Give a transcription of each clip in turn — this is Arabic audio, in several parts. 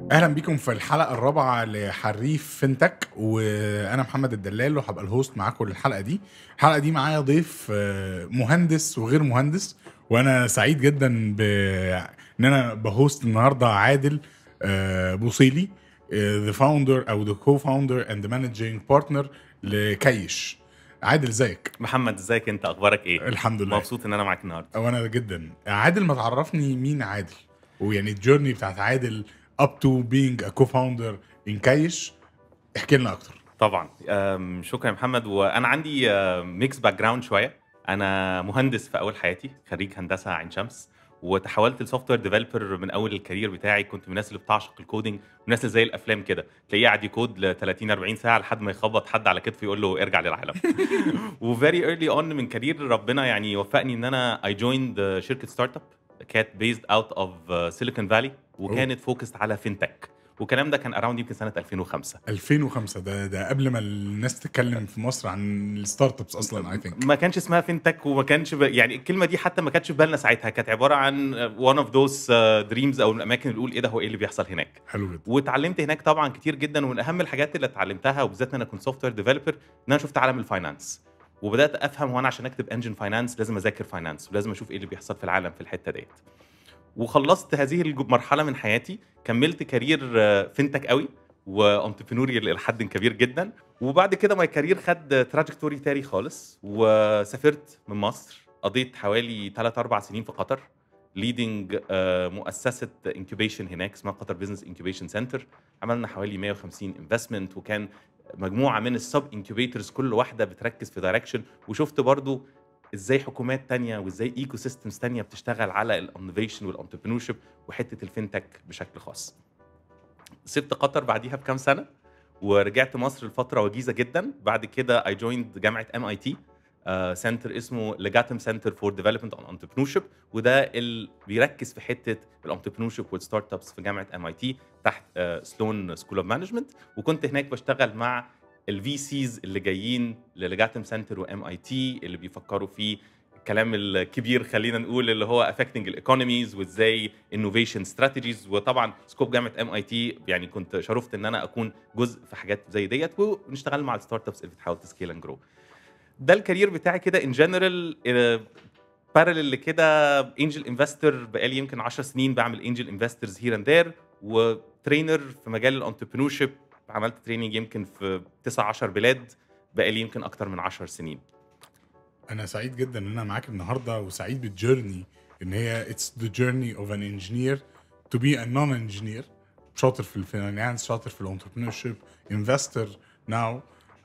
اهلا بيكم في الحلقه الرابعه لحريف فينتك، وانا محمد الدلال وهبقى الهوست معاكم للحلقه دي. الحلقه دي معايا ضيف مهندس وغير مهندس، وانا سعيد جدا ان انا بهوست النهارده عادل بوصيلي، ذا فاوندر او ذا كو فاوندر اند مانجينج بارتنر لكيش. عادل ازيك؟ محمد ازيك؟ انت اخبارك ايه؟ الحمد لله. مبسوط ان انا معاك النهارده. وانا جدا. عادل، ما تعرفني مين عادل، ويعني الجيرني بتاعت عادل up to being a co-founder in كايش. احكي لنا اكتر. طبعا. شكرا يا محمد. وانا عندي ميكس باك جراوند شويه. انا مهندس في اول حياتي، خريج هندسه عين شمس، وتحولت لسوفت وير ديفلوبر من اول الكارير بتاعي. كنت من الناس اللي بتعشق الكودينج، والناس اللي زي الافلام كده تلاقيه قاعد يكود ل 30 40 ساعه لحد ما يخبط حد على كتفه يقول له ارجع للعالم. وفيري ايرلي اون من كارير ربنا يعني وفقني ان انا اي جويند شركه ستارت اب كانت بيزد اوت اوف سيليكون فالي، وكانت فوكست على فينتك. والكلام ده كان اراوند يمكن سنه 2005. 2005 ده قبل ما الناس تتكلم في مصر عن الستارت ابس اصلا. اي ثينك ما كانش اسمها فينتك، وما كانش يعني الكلمه دي حتى ما كانتش في بالنا ساعتها. كانت عباره عن وان اوف ذوز دريمز، او الاماكن اللي نقول ايه ده، هو ايه اللي بيحصل هناك. حلو جدا. واتعلمت هناك طبعا كتير جدا، ومن اهم الحاجات اللي اتعلمتها وبالذات ان انا كنت سوفت وير ديفلوبر ان انا شفت عالم الفاينانس، وبدات افهم وانا عشان اكتب انجن فاينانس لازم اذاكر فاينانس، ولازم اشوف ايه اللي بيحصل في العالم في الحته ديت. وخلصت هذه المرحله من حياتي، كملت كارير فينتك قوي وانتربرينوريال لحد كبير جدا. وبعد كده ماي كارير خد تراجكتوري تاني خالص، وسافرت من مصر. قضيت حوالي 3 4 سنين في قطر، ليدنج مؤسسه انكيوبيشن هناك اسمها قطر بزنس انكيوبيشن سنتر. عملنا حوالي 150 انفستمنت، وكان مجموعه من السب انكيوبيتورز كل واحده بتركز في دايركشن. وشفت برضو ازاي حكومات تانية وازاي ايكو سيستمز تانية بتشتغل على الانوفيشن والانتربرينورشيب وحته الفينتك بشكل خاص. سبت قطر بعديها بكام سنه، ورجعت مصر لفتره وجيزه جدا. بعد كده اي جويند جامعه MIT، سنتر اسمه ليجاتم سنتر فور ديفلوبمنت اون انتربرينورشيب، وده اللي بيركز في حته الانتربرينورشيب والستارت ابس في جامعه MIT تحت سلون سكول اوف مانجمنت. وكنت هناك بشتغل مع الفي سيز اللي جايين لليجاتم سنتر وMIT، اللي بيفكروا في الكلام الكبير خلينا نقول اللي هو affecting الايكونوميز وازاي innovation strategies. وطبعا سكوب جامعه MIT يعني كنت شرفت ان انا اكون جزء في حاجات زي ديت، ونشتغل مع الستارت ابس اللي بتحاول تسكيل اند جرو. ده الكارير بتاعي كده ان جنرال. بارلل لكده انجل انفستور، بقالي يمكن 10 سنين بعمل انجل انفسترز هير اند ذير، وترينر في مجال الانتربرينورشيب. عملت تريننج يمكن في 9 10 بلاد، بقالي يمكن اكتر من 10 سنين. انا سعيد جدا ان انا معاك النهارده، وسعيد بالجيرني ان هي it's the journey of an engineer to be a non-engineer. شاطر في الفاينانس، شاطر في الانتربرينورشيب، انفستور ناو.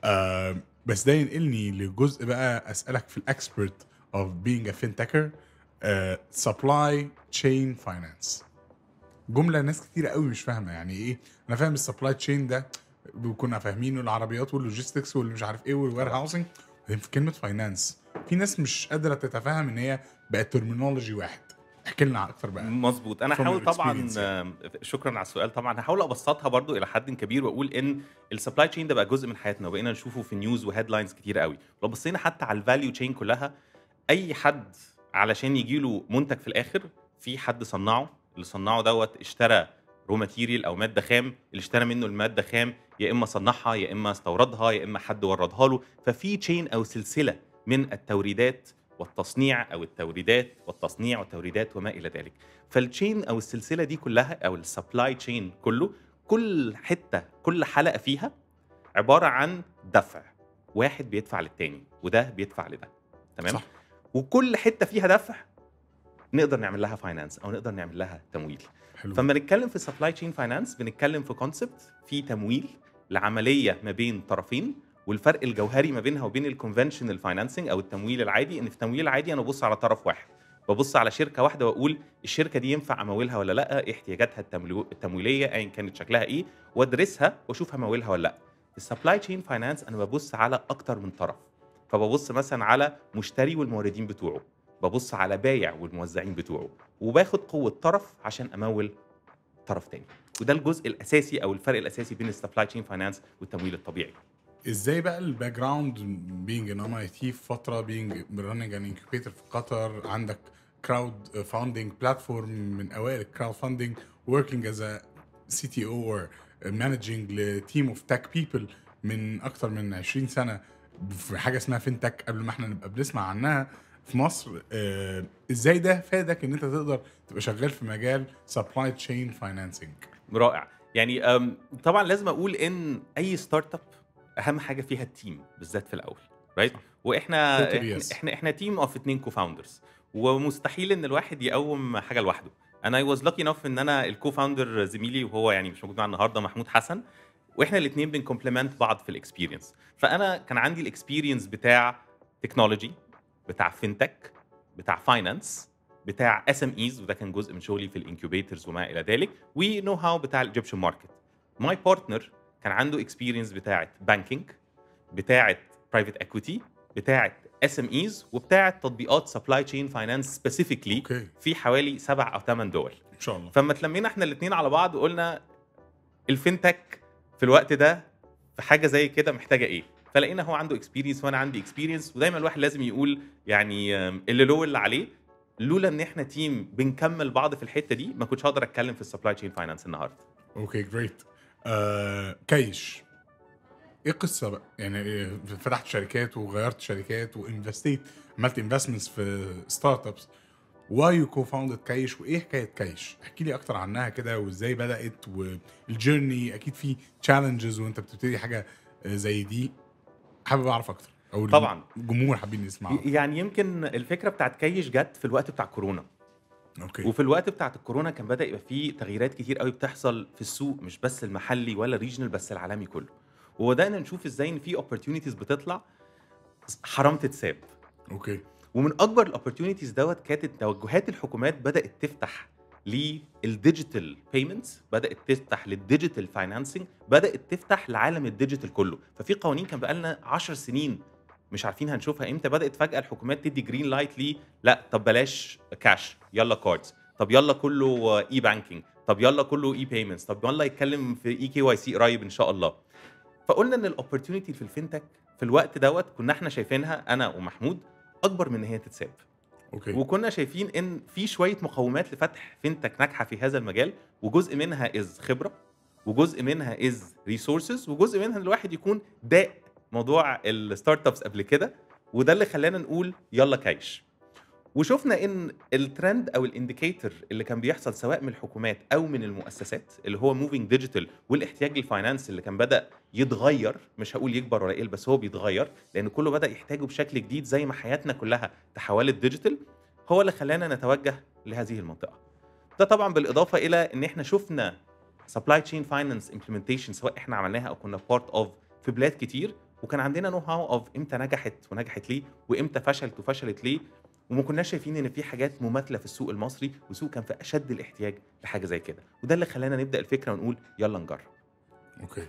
بس ده ينقلني لجزء بقى اسالك في الاكسبرت of being a fintecher. supply chain finance، جمله ناس كتير قوي مش فاهمه يعني ايه. انا فاهم السبلاي تشين ده، كنا فاهمينه العربيات واللوجيستكس واللي مش عارف ايه والوير هاوسنج. في كلمه فاينانس في ناس مش قادره تتفهم ان هي بقت ترمينولوجي واحد. احكي لنا اكتر بقى. مظبوط. انا from هحاول your طبعا experience يعني. شكرا على السؤال. طبعا هحاول ابسطها برضو الى حد كبير، واقول ان السبلاي تشين ده بقى جزء من حياتنا، وبقينا نشوفه في نيوز وهيدلاينز كتير قوي. لو بصينا حتى على الفاليو تشين كلها، اي حد علشان يجي له منتج في الاخر في حد صنعه، اللي صنعه دوت اشترى رو ماتيريال او ماده خام، اللي اشترى منه الماده خام يا اما صنعها يا اما استوردها يا اما حد وردها له. ففي تشين او سلسله من التوريدات والتصنيع، او التوريدات والتصنيع والتوريدات وما الى ذلك. فالتشين او السلسله دي كلها او السبلاي تشين كله، كل حته كل حلقه فيها عباره عن دفع. واحد بيدفع للتاني وده بيدفع لده، تمام؟ صح. وكل حته فيها دفع نقدر نعمل لها فاينانس او نقدر نعمل لها تمويل. حلو. فلما نتكلم في سبلاي تشين فاينانس بنتكلم في كونسبت في تمويل لعمليه ما بين طرفين، والفرق الجوهري ما بينها وبين الكونفنشنال فاينانسنج او التمويل العادي ان في التمويل العادي انا ببص على طرف واحد، ببص على شركه واحده واقول الشركه دي ينفع امولها ولا لا، إيه احتياجاتها التمويليه ايا كانت شكلها ايه، وادرسها واشوف همولها ولا لا. السبلاي تشين فاينانس انا ببص على اكتر من طرف، فببص مثلا على مشتري والموردين بتوعه، ببص على بايع والموزعين بتوعه، وباخد قوه طرف عشان امول طرف تاني. وده الجزء الاساسي او الفرق الاساسي بين السبلاي تشين فاينانس والتمويل الطبيعي. ازاي بقى الباك جراوند بينج ان MIT في فتره، بينج راننج ان انكيوبيتر في قطر، عندك كراود فاندنج بلاتفورم من اوائل الكراود فاندنج، working as a CTO or managing لتيم اوف تك بيبل من اكتر من 20 سنه في حاجه اسمها فينتك قبل ما احنا نبقى بنسمع عنها في مصر. ازاي ده فادك ان انت تقدر تبقى شغال في مجال سبلاي تشين فاينانسنج؟ رائع. يعني طبعا لازم اقول ان اي ستارت اب اهم حاجه فيها التيم بالذات في الاول، رايت؟ واحنا Totally احنا yes. احنا تيم اوف 2 كوفاوندرز، ومستحيل ان الواحد يقوم حاجه لوحده. انا اي واز لاكي انف ان انا الكوفاوندر زميلي، وهو يعني مش موجود معانا النهارده، محمود حسن، واحنا الاثنين بنكمبلمنت بعض في الاكسبيرينس. فانا كان عندي الاكسبيرينس بتاع تكنولوجي، بتاع فينتك، بتاع فاينانس، بتاع اس ام ايز، وده كان جزء من شغلي في الانكيوبيترز وما الى ذلك، ونو هاو بتاع الايجيبشن ماركت. ماي بارتنر كان عنده اكسبيرينس بتاعه بانكينج، بتاعه برايفت اكويتي، بتاعه اس ام ايز، وبتاعه تطبيقات سبلاي تشين فاينانس سبيسيفيكلي اوكي في حوالي 7 أو 8 دول. ان شاء الله. فما تلمينا احنا الاثنين على بعض وقلنا الفينتك في الوقت ده في حاجه زي كده محتاجه ايه، فلقينا هو عنده اكسبيرينس وانا عندي اكسبيرينس، ودايما الواحد لازم يقول يعني اللي له واللي عليه. لولا ان احنا تيم بنكمل بعض في الحته دي ما كنتش هقدر اتكلم في السبلاي تشين فاينانس النهارده. اوكي جريت. كايش ايه القصه بقى؟ يعني فتحت شركات وغيرت شركات وانفستيت، عملت انفستمنتس في ستارت ابس. واي يو كو فاوندد كايش، وايه حكايه كايش؟ احكي لي اكتر عنها كده وازاي بدات والجيرني. اكيد في تشالنجز وانت بتبتدي حاجه زي دي، حابب اعرف اكتر، او طبعا الجمهور حابين يسمعوا أكتر. يعني يمكن الفكره بتاعت كيش جت في الوقت بتاع كورونا، اوكي وفي الوقت بتاعت الكورونا كان بدا يبقى فيه تغييرات كتير قوي بتحصل في السوق، مش بس المحلي ولا ريجنال، بس العالمي كله. وبدانا نشوف ازاي ان في اوبورتيونيتيز بتطلع حرام تتساب. اوكي ومن اكبر الاوبورتيونيتيز دوت كانت توجهات الحكومات بدات تفتح للديجيتال بيمنتس، بدات تفتح للديجيتال فاينانسنج، بدات تفتح لعالم الديجيتال كله. ففي قوانين كان بقالنا 10 سنين مش عارفين هنشوفها امتى، بدات فجاه الحكومات تدي جرين لايت لي لا طب بلاش كاش، يلا كاردز، طب يلا كله اي بانكينج، طب يلا كله اي بيمنتس، طب يلا يتكلم في اي كي واي سي قريب ان شاء الله. فقلنا ان الاوبورتيونيتي في الفينتك في الوقت دوت كنا احنا شايفينها انا ومحمود اكبر من ان هي تتساب. اوكي وكنا شايفين ان في شويه مقومات لفتح فينتك ناجحه في هذا المجال، وجزء منها از خبره، وجزء منها از ريسورسز، وجزء منها ان الواحد يكون داق موضوع الستارت ابس قبل كده. وده اللي خلانا نقول يلا كايش. وشفنا ان الترند او الانديكيتور اللي كان بيحصل سواء من الحكومات او من المؤسسات اللي هو موفينج ديجيتال، والاحتياج للفاينانس اللي كان بدا يتغير، مش هقول يكبر ولا يقل، بس هو بيتغير لان كله بدا يحتاجه بشكل جديد زي ما حياتنا كلها تحولت ديجيتال، هو اللي خلانا نتوجه لهذه المنطقه. ده طبعا بالاضافه الى ان احنا شفنا سبلاي تشين فاينانس امبلمنتيشن سواء احنا عملناها او كنا بارت اوف في بلاد كتير، وكان عندنا نو هاو اوف امتى نجحت ونجحت ليه، وامتى فشلت وفشلت ليه. وما كناش شايفين ان في حاجات مماثله في السوق المصري، والسوق كان في اشد الاحتياج لحاجه زي كده، وده اللي خلانا نبدا الفكره ونقول يلا نجرب. اوكي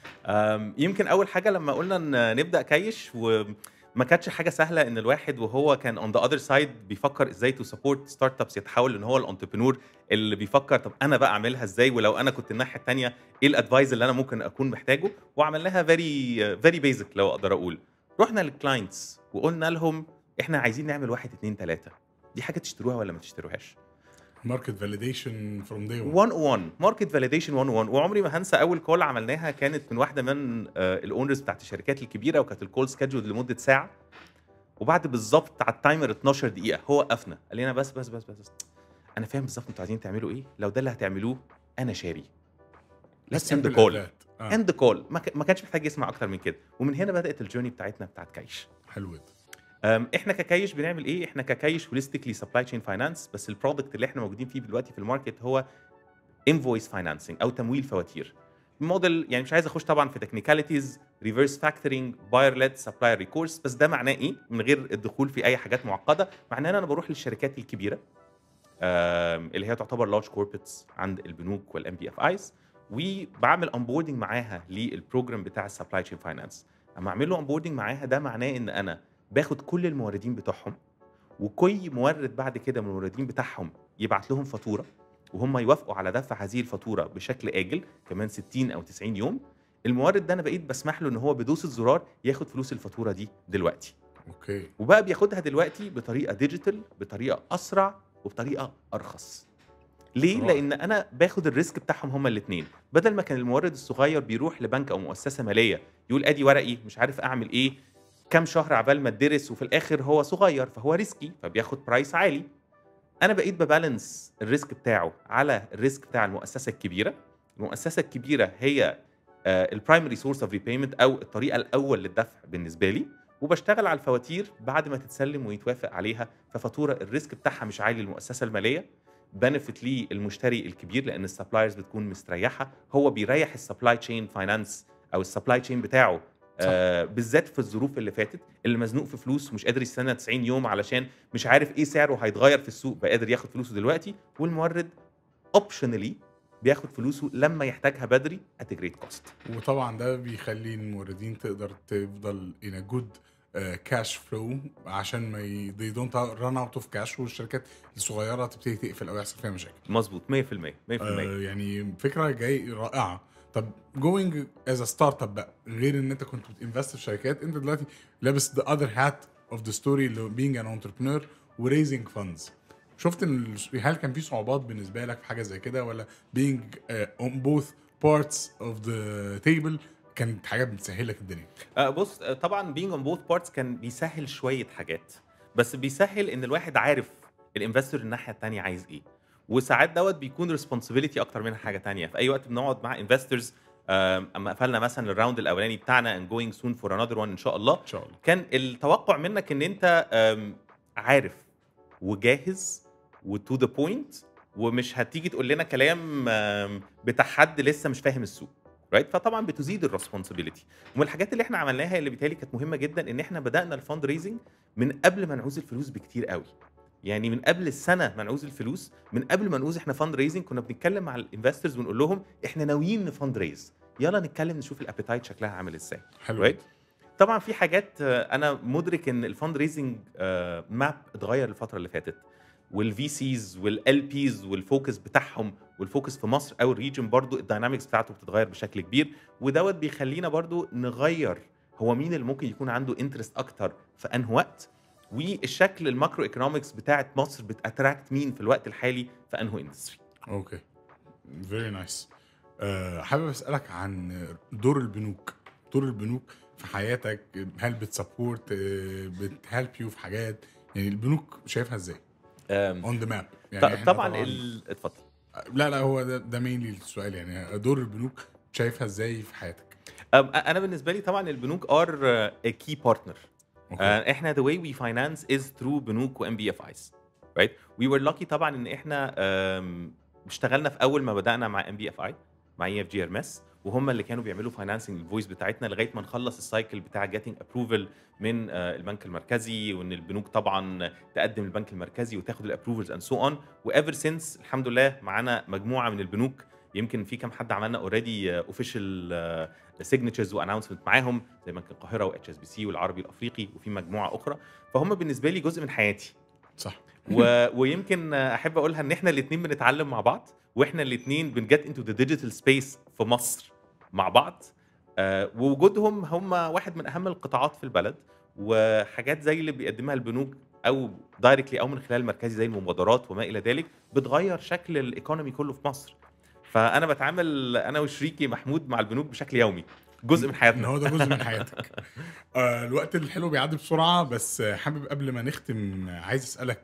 يمكن اول حاجه لما قلنا ان نبدا كايش، وما كانتش حاجه سهله ان الواحد وهو كان اون ذا اذر سايد بيفكر ازاي تو سبورت ستارت ابس يتحول ان هو الانتربرنور اللي بيفكر طب انا بقى اعملها ازاي، ولو انا كنت الناحيه الثانيه ايه الادفايز اللي انا ممكن اكون محتاجه. وعملناها فيري بيزك لو اقدر اقول. رحنا للكلاينتس وقلنا لهم احنا عايزين نعمل 1 2 3، دي حاجه تشتروها ولا ما تشتروهاش. ماركت فاليديشن فروم داي 101 ماركت فاليديشن 101. وعمري ما هنسى اول كول عملناها كانت من واحده من الاونرز بتاعت الشركات الكبيره، وكانت الكول سكادجول لمده ساعه، وبعد بالظبط على التايمر 12 دقيقه هو وقفنا قال لنا بس انا فاهم بالظبط انتوا عايزين تعملوا ايه، لو ده اللي هتعملوه انا شاري. ليتس اند كول اند كول. ما كانش محتاج يسمع اكتر من كده. ومن هنا بدات الجيرني بتاعتنا بتاعت كايش. حلو. احنا ككايش بنعمل ايه؟ احنا ككايش هوليستيكلي سبلاي تشين فاينانس، بس البرودكت اللي احنا موجودين فيه دلوقتي في الماركت هو انفويس فاينانسنج او تمويل فواتير. موديل يعني مش عايز اخش طبعا في تكنيكاليتيز، ريفرس فاكتورنج، باير ليد، سبلاير ريكورس، بس ده معناه ايه من غير الدخول في اي حاجات معقده؟ معناه ان انا بروح للشركات الكبيره اللي هي تعتبر لارج كوربريتس عند البنوك والام بي اف ايز، وبعمل انبوردنج معاها للبروجرام بتاع السبلاي تشين فاينانس. اما اعمل له انبوردنج معاها ده معناه ان انا باخد كل الموردين بتوعهم، وكل مورد بعد كده من الموردين بتاعهم يبعت لهم فاتوره، وهم يوافقوا على دفع هذه الفاتوره بشكل آجل كمان 60 او 90 يوم. المورد ده انا بقيت بسمح له ان هو بدوسه زرار ياخد فلوس الفاتوره دي دلوقتي. اوكي. وبقى بياخدها دلوقتي بطريقه ديجيتال، بطريقه اسرع، وبطريقه ارخص. ليه؟ رائع. لان انا باخد الريسك بتاعهم هما الاثنين، بدل ما كان المورد الصغير بيروح لبنك او مؤسسه ماليه يقول ادي ورقي مش عارف اعمل ايه، كام شهر عبال ما اتدرس، وفي الاخر هو صغير فهو ريسكي فبياخد برايس عالي. انا بقيت ببالانس الريسك بتاعه على الريسك بتاع المؤسسه الكبيره. المؤسسه الكبيره هي البرايمري سورس اوف ريبيمنت او الطريقه الاول للدفع بالنسبه لي، وبشتغل على الفواتير بعد ما تتسلم ويتوافق عليها، ففاتوره الريسك بتاعها مش عالي للمؤسسه الماليه، بنفيت ليه المشتري الكبير لان السبلايرز بتكون مستريحه، هو بيريح السبلاي تشين فاينانس او السبلاي تشين بتاعه. صح. بالذات في الظروف اللي فاتت، اللي مزنوق في فلوس ومش قادر يستنى 90 يوم علشان مش عارف ايه سعره هيتغير في السوق، بقى قادر ياخد فلوسه دلوقتي، والمورد اوبشنالي بياخد فلوسه لما يحتاجها بدري at a great cost. وطبعا ده بيخلي الموردين تقدر تفضل in a good cash flow عشان ما they don't run out of cash، والشركات الصغيره تبتدي تقفل او يحصل فيها مشاكل. مظبوط 100%. 100%. يعني فكره جاي رائعه. طب going as a startup بقى، غير ان انت كنت بتinvest في شركات، انت دلوقتي لابس the other hat of the story اللي being an entrepreneur و raising funds. شفت ان هل كان في صعوبات بالنسبه لك في حاجه زي كده، ولا being on both parts of the table كانت حاجات بتسهل لك الدنيا؟ بص، طبعا being on both parts كان بيسهل شويه حاجات، بس بيسهل ان الواحد عارف الانفستور الناحيه الثانيه عايز ايه، وساعات دوت بيكون responsibility اكتر منها حاجه تانية. في اي وقت بنقعد مع انفستورز، اما قفلنا مثلا الراوند الاولاني بتاعنا and going soon for another one ان شاء الله، ان شاء الله. كان التوقع منك ان انت عارف وجاهز وتو ذا بوينت، ومش هتيجي تقول لنا كلام بتاع حد لسه مش فاهم السوق، رايت؟ فطبعا بتزيد الريسبونسبيلتي. ومن الحاجات اللي احنا عملناها اللي بالتالي كانت مهمه جدا ان احنا بدانا الفند ريزنج من قبل ما نعوز الفلوس بكتير قوي، يعني من قبل السنه ما نعوز الفلوس، من قبل ما نعوز احنا فند ريزنج كنا بنتكلم مع الانفسترز ونقول لهم احنا ناويين نفند ريز، يلا نتكلم نشوف الابيتايت شكلها عامل ازاي. حلو رايت؟ جدا. طبعا في حاجات انا مدرك ان الفند ريزنج ماب اتغير الفتره اللي فاتت، والفي سيز والال بيز والفوكس بتاعهم والفوكس في مصر او الريجن برضو الداينامكس بتاعته بتتغير بشكل كبير، ودوت بيخلينا برضو نغير هو مين اللي ممكن يكون عنده انترست اكتر في انه وقت، والشكل الماكرو ايكونومكس بتاعت مصر بتاتراكت مين في الوقت الحالي في انه اندستري. اوكي، فيري نايس. حابب اسالك عن دور البنوك. دور البنوك في حياتك، هل بتسبورت، بتهلب يو في حاجات؟ يعني البنوك شايفها ازاي اون ذا ماب؟ يعني احنا طبعا اتفضل. لا هو ده مينلي السؤال، يعني دور البنوك شايفها ازاي في حياتك؟ انا بالنسبه لي طبعا البنوك ار كي بارتنر. اوكي. احنا the way we finance is through بنوك و MBFIs, right? We were lucky طبعا ان احنا اشتغلنا في اول ما بدانا مع MBFI مع EFG Hermes، وهم اللي كانوا بيعملوا فاينانسنج الفويس بتاعتنا لغايه ما نخلص السايكل بتاع getting approval من البنك المركزي، وان البنوك طبعا تقدم البنك المركزي وتاخد الابروفلز اند سو اون. وايفر سينس الحمد لله معانا مجموعه من البنوك، يمكن في كام حد عملنا اوريدي اوفيشال سيجنتشرز واناونسمنت معاهم زي بنك القاهره واتش اس بي سي والعربي الافريقي وفي مجموعه اخرى، فهم بالنسبه لي جزء من حياتي. صح. ويمكن احب اقولها ان احنا الاثنين بنتعلم مع بعض، واحنا الاثنين بنجت انتو ذا ديجيتال سبيس في مصر مع بعض. ووجودهم هم واحد من اهم القطاعات في البلد، وحاجات زي اللي بيقدمها البنوك او دايركتلي او من خلال المركزي زي المبادرات وما الى ذلك بتغير شكل الايكونومي كله في مصر. فانا بتعامل انا وشريكي محمود مع البنوك بشكل يومي، جزء من ان حياتنا. هو ده جزء من حياتك. الوقت الحلو بيعدي بسرعه، بس حابب قبل ما نختم عايز اسالك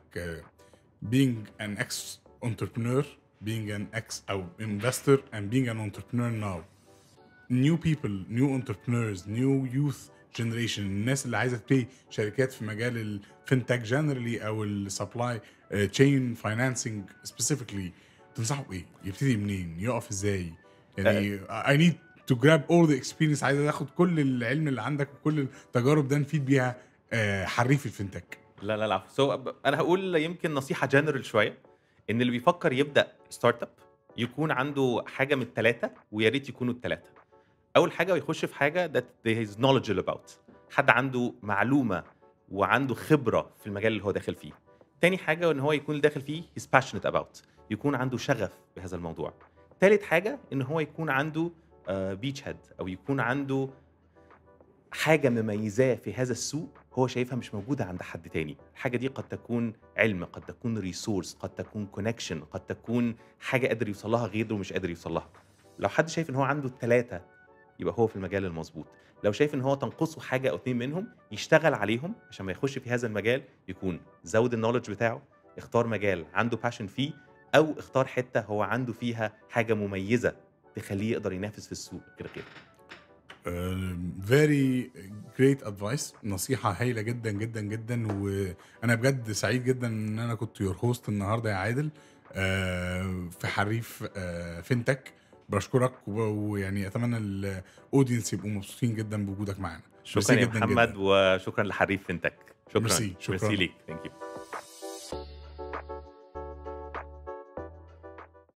being an ex entrepreneur, being an ex او investor and being an entrepreneur now, new people, new entrepreneurs, new youth generation، الناس اللي عايزه تبتدي شركات في مجال الفinTech generally او السبلاي تشين فاينانسنج specifically، تنصحوا بايه؟ يبتدي منين؟ يقف ازاي؟ يعني I need to grab all the experience، عايز اخد كل العلم اللي عندك وكل التجارب ده نفيد بيها حريف الفinTech. لا انا هقول يمكن نصيحه جنرال شويه، ان اللي بيفكر يبدا ستارت اب يكون عنده حاجه من الثلاثه، ويا ريت يكونوا الثلاثه. اول حاجه يخش في حاجه that he is knowledgeable about، حد عنده معلومه وعنده خبره في المجال اللي هو داخل فيه. تاني حاجه ان هو يكون داخل فيه he's passionate about، يكون عنده شغف بهذا الموضوع. تالت حاجه ان هو يكون عنده بيتش هيد، او يكون عنده حاجه مميزاه في هذا السوق هو شايفها مش موجودة عند حد تاني. الحاجة دي قد تكون علم، قد تكون ريسورس، قد تكون كونكشن، قد تكون حاجة قادر يوصل لها غيره مش قادر يوصل لها. لو حد شايف ان هو عنده الثلاثة يبقى هو في المجال المظبوط. لو شايف ان هو تنقصه حاجة او اتنين منهم يشتغل عليهم عشان ما يخش في هذا المجال، يكون زود النولج بتاعه، اختار مجال عنده باشن فيه، او اختار حتة هو عنده فيها حاجة مميزة تخليه يقدر ينافس في السوق غير غيره. very great advice. نصيحة هايلة جدا جدا جدا، وأنا بجد سعيد جدا إن أنا كنت your host النهاردة يا عادل في حريف فينتك. بشكرك ويعني أتمنى الأودينس يبقوا مبسوطين جدا بوجودك معانا. شكرا يا محمد، وشكرا لحريف فينتك. شكرا. ميرسي ليك. ثانك يو.